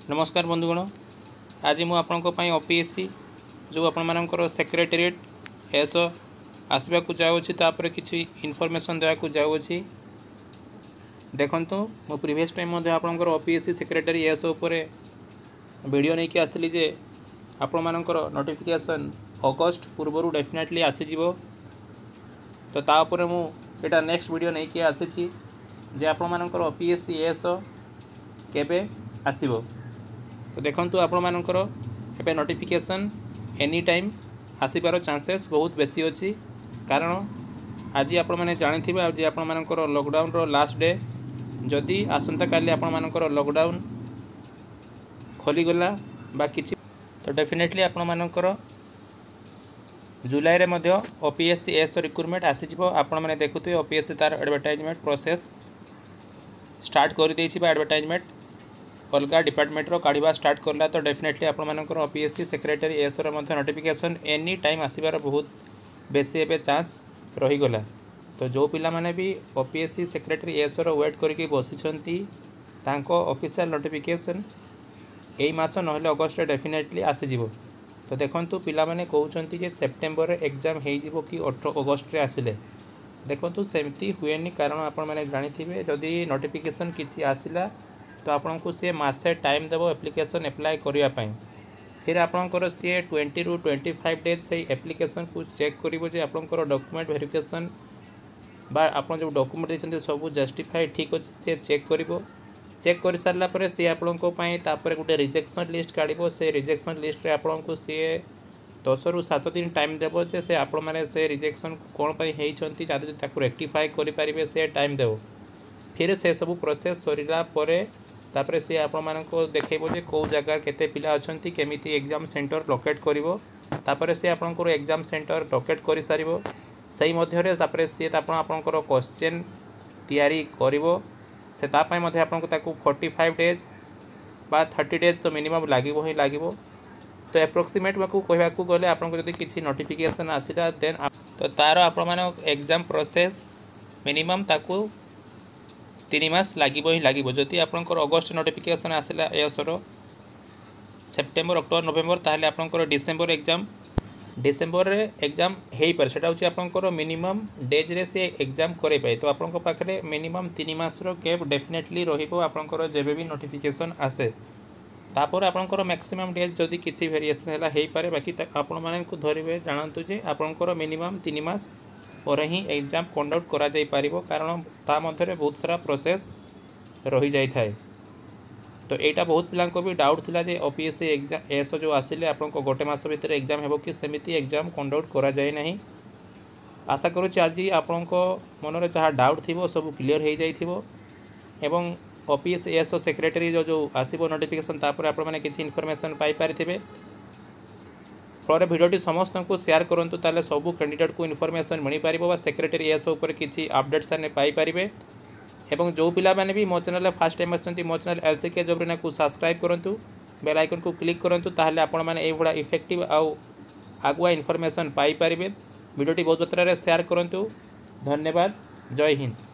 नमस्कार बंधुगण। आज मु आपण ओपीएससी जो आपर सेक्रेटेरिएट एस आसवा को जाऊँगी तापर किसी इनफॉरमेशन देवाक जाऊँगी। देखो मो प्रीवियस टाइम आपंकर ओपीएससी सेक्रेटरी एस वीडियो नहीं कि आसती जे आपण मानकर नोटिफिकेशन अगस्ट पूर्व डेफिनेटली आसीजिवो। तो तापर मुझा नेक्स्ट वीडियो नहीं कि आसी जे आपण मानकर ओपीएससी एस केबे आसीबो। तो देखंतु आपण मानकर एबे नोटिफिकेशन एनी टाइम आसीबार चांसेस बहुत बेसी अछि। कारण आज आपण माने जानिथिबे आज आपण मानकर लॉकडाउन रो लास्ट डे। जदि आसंता काली आपण मानकर लॉकडाउन खोली गला बा किछि तो डेफिनेटली आपण मानकर जुलाई रे मध्य ओपीएससी एस रिक्रुटमेंट आसीजिवो। आपण माने देखुथिबे ओपीएससी तार एडवर्टाइजमेंट प्रोसेस स्टार्ट कर देछि बा एडवर्टाइजमेंट अलग डिपार्टमेंट रो काढ़ा स्टार्ट करला। तो डेफिनेटली आपण मानकर ओपीएससी सेक्रेटरी एस रो मध्य नोटिफिकेशन एनी टाइम आसीबार बहुत बेसी एबे चांस रही गला। तो जो पिला माने भी ओपीएससी सेक्रेटरी एस रो वेट करके बसिछंती तांको ऑफिशियल नोटिफिकेशन एई मास नहले अगस्त डेफिनेटली आसीजिवो। तो देखंतु पिला माने कहउछंती जे सेप्टेम्बर रे एग्जाम हेइ जिवो कि 18 अगस्त रे आसिले। देखंतु सेमती हुएनी। कारण आपण माने जानिथिबे जदि नोटिफिकेशन किछि आसिला तो आपन को सी मासे टाइम देव एप्लिकेशन अप्लाई करने। फिर आपंकर सी 20 ରୁ 25 डेज से एप्लिकेशन को चेक करिवो आपंकर डॉक्यूमेंट वेरिफिकेशन बा आपन जो डॉक्यूमेंट देछन्ते सब जस्टिफाई ठीक अच्छे सी चेक करिवो। चेक कर सारा पर सी आपन गोटे रिजेक्शन लिस्ट काढ़ से रिजेक्शन लिस्ट रे आपन को सी 10 ରୁ 7 दिन टाइम देव जे से आपण माने से रिजेक्शन कौन पाई हेइछन्ती जदि ताको रेक्टिफाई करि पारिबे से टाइम देव। फिर से सब प्रोसेस सरिला परे तापर सी आपण मानको देखैबो जे को जगह केते पिला अछंती केमिति एग्जाम सेंटर लोकेट करिवो। तापर से आपनकर एग्जाम सेंटर लोकेट करि सारिवो। सही मध्य रे तापर सी आपनकर क्वेश्चन तैयारी करिवो। से ता पय मध्ये आपनको ताको 45 डेज बा 30 डेज तो मिनिमम लागिवो ही लागिवो। तो एप्रोक्सीमेट बाकू कहबा को गले आपनको जदि किछि नोटिफिकेशन आसिला देन तो तार आपण माने एग्जाम प्रोसेस मिनिमम ताको 3 मास लागिवो ही लागिवो। जदि आपनकर अगस्त नोटिफिकेशन आसिला एसरो सेप्टेम्बर अक्टोबर नवेम्बर ताहले आपनकर डिसेम्बर रे एग्जाम हेई पर सेटा होची आपनकर मिनिमम डेज रे से एग्जाम करे पाए। तो आपनकर पाखरे मिनिमम 3 मास रो गैप डेफिनेटली रहिबो आपनकर जेबे भी नोटिफिकेशन आसे। तापर आपनकर मैक्सिमम डेज जदि किछि वेरिएशन हैला हेई पारे। बाकी आपण माने को धरिबे जानंतु जे आपनकर मिनिमम 3 मास पर ही एग्जाम कंडक्ट करा जाई पारिबो। कारण ता मध्यरे बहुत सारा प्रोसेस रही जाई थाए। तो एटा बहुत पिलांक भी डाउट थिला जे ओपीएससी एग्जाम एस जो आसिले आपनको गोटे मास भितर एग्जाम हेबो कि सेमिति एग्जाम कंडक्ट करा जाय नहीं। आशा करूछि आज आपनको मन रे जहा डाउट थिबो सब क्लियर हो जाइथिबो। एवं ओपीएससी एस सेक्रेटरी जो आसीबो नोटिफिकेशन तापर आपण माने किछि इन्फॉर्मेशन पाई पारिथिबे। फल भिडियोटी समस्त को शेयर करंतु ताले सब कैंडिडेट को इन्फॉर्मेशन मिल पारिबो बा सेक्रेटरी एस ऊपर किछि अपडेट्स आने पाई पारिबे। एवं जो पिला माने भी मो चैनल फर्स्ट टाइम आछंती मो चैनल एलसीके जॉब को सब्सक्राइब करंतु बेल आइकन को क्लिक करंतु ताहले आपण माने ए बडा इफेक्टिव आउ आगुआ इन्फॉर्मेशन पाई पारिबे। वीडियोटी बहुत मात्रा रे शेयर करंतु। धन्यवाद। जय हिंद।